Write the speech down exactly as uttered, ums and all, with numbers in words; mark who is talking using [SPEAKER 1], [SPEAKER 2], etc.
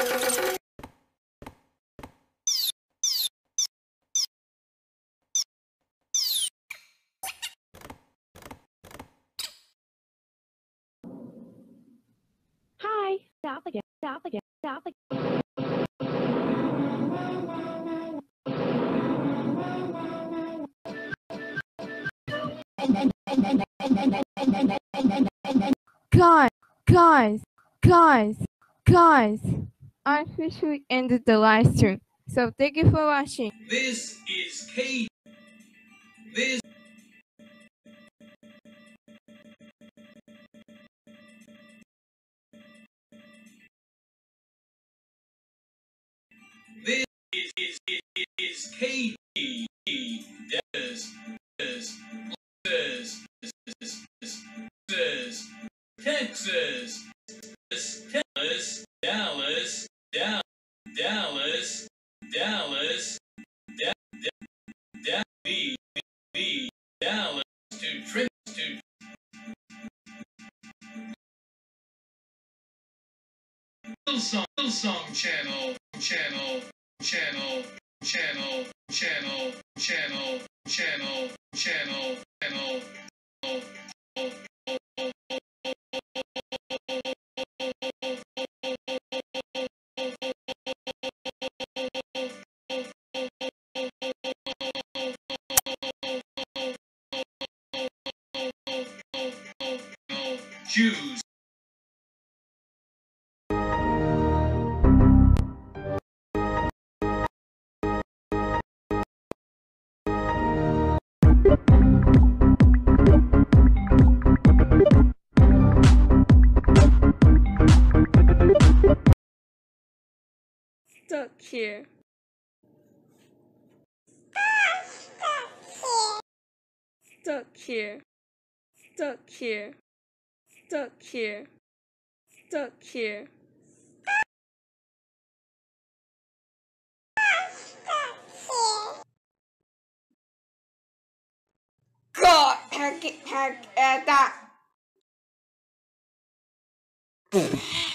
[SPEAKER 1] Hi, stop again, stop again, stop again.
[SPEAKER 2] Guys, guys, guys, guys, I officially ended the live stream. So thank you for watching.
[SPEAKER 3] This is Kate. This This is is is, is Katie. Des, Des, Des, Des, Texas, Dallas, Dallas, Dallas, Dallas, Dallas, Dallas, me, me, Dallas to Trin to Hillsong, Hillsong channel, channel, channel, channel, channel, channel, channel, channel, channel. Choose.
[SPEAKER 2] Stuck here. Stuck here. Stuck here. Stuck here. Stuck here. God, hack it, hack it, that.